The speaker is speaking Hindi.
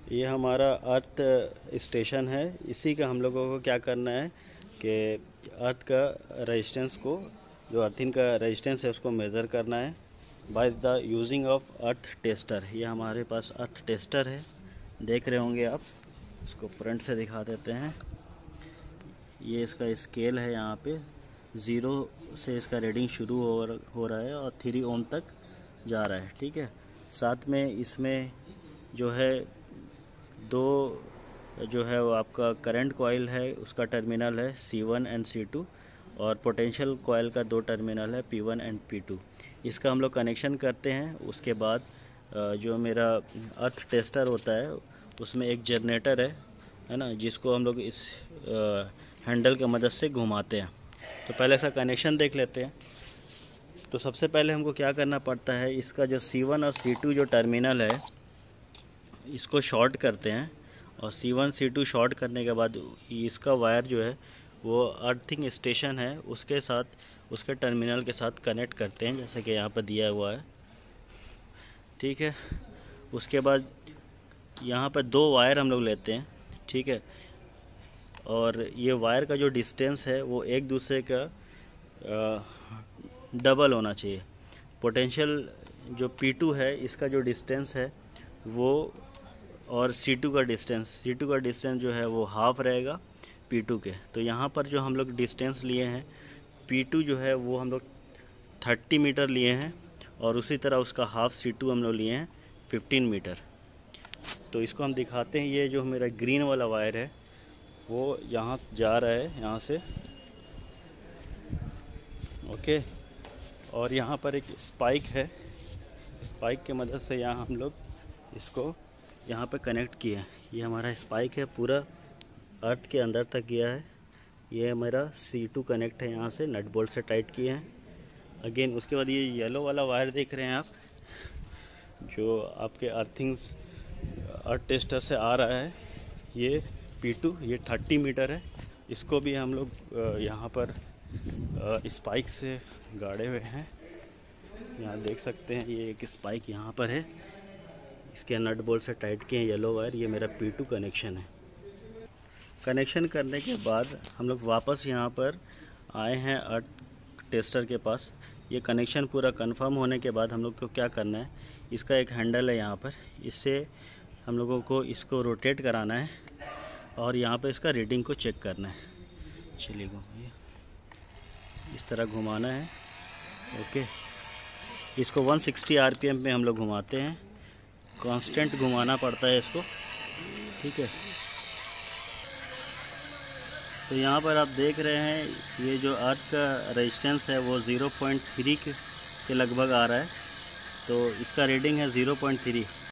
ये हमारा अर्थ स्टेशन है। इसी का हम लोगों को क्या करना है कि अर्थ का रेजिस्टेंस को, जो अर्थिंग का रेजिस्टेंस है उसको मेज़र करना है by the using of earth tester. ये हमारे पास अर्थ टेस्टर है, देख रहे होंगे आप। इसको फ्रंट से दिखा देते हैं। ये इसका स्केल है, यहाँ पे 0 से इसका रीडिंग शुरू हो रहा है और 3 ओम तक जा रहा है। ठीक है, साथ में इसमें जो है दो जो है वो आपका करंट कॉइल है, उसका टर्मिनल है C1 एंड C2, और पोटेंशियल कॉइल का 2 टर्मिनल है P1 एंड P2। इसका हम लोग कनेक्शन करते हैं। उसके बाद जो मेरा अर्थ टेस्टर होता है उसमें एक जनरेटर है ना, जिसको हम लोग इस हैंडल की मदद से घुमाते हैं। तो पहले इसका कनेक्शन देख लेते हैं। तो सबसे पहले हमको क्या करना पड़ता है, इसका जो C1 और C2 जो टर्मिनल है इसको शॉर्ट करते हैं, और C1 C2 शॉर्ट करने के बाद इसका वायर जो है वो अर्थिंग स्टेशन है उसके साथ, उसके टर्मिनल के साथ कनेक्ट करते हैं, जैसे कि यहाँ पर दिया हुआ है। ठीक है, उसके बाद यहाँ पर 2 वायर हम लोग लेते हैं। ठीक है, और ये वायर का जो डिस्टेंस है वो एक दूसरे का डबल होना चाहिए। पोटेंशियल जो P2 है इसका जो डिस्टेंस है वो, और C2 का डिस्टेंस जो है वो हाफ रहेगा P2 के। तो यहाँ पर जो हम लोग डिस्टेंस लिए हैं, P2 जो है वो हम लोग 30 मीटर लिए हैं, और उसी तरह उसका हाफ C2 हम लोग लिए हैं 15 मीटर। तो इसको हम दिखाते हैं। ये जो मेरा ग्रीन वाला वायर है वो यहाँ जा रहा है, यहाँ से। ओके, और यहाँ पर एक स्पाइक है। स्पाइक की मदद से यहाँ हम लोग इसको यहाँ पे कनेक्ट किए हैं। ये हमारा स्पाइक है, पूरा अर्थ के अंदर तक गया है। ये मेरा C2 कनेक्ट है, यहाँ से नट बोल्ट से टाइट किए हैं। अगेन उसके बाद ये येलो वाला वायर देख रहे हैं आप, जो आपके अर्थ टेस्टर से आ रहा है, ये P2, ये 30 मीटर है। इसको भी हम लोग यहाँ पर स्पाइक से गाड़े हुए हैं। यहाँ देख सकते हैं, ये एक स्पाइक यहाँ पर है, इसके नट बोल्ट से टाइट किए हैं येलो वायर। ये मेरा P2 कनेक्शन है। कनेक्शन करने के बाद हम लोग वापस यहाँ पर आए हैं अर्थ टेस्टर के पास। ये कनेक्शन पूरा कंफर्म होने के बाद हम लोग को क्या करना है, इसका एक हैंडल है यहाँ पर, इससे हम लोगों को इसको रोटेट कराना है और यहाँ पर इसका रीडिंग को चेक करना है। चलिए घुमाइए, इस तरह घुमाना है। ओके, इसको 160 RPM में हम लोग घुमाते हैं। कांस्टेंट घुमाना पड़ता है इसको। ठीक है, तो यहाँ पर आप देख रहे हैं ये जो अर्थ का रेजिस्टेंस है वो 0.3 के लगभग आ रहा है। तो इसका रीडिंग है 0.3।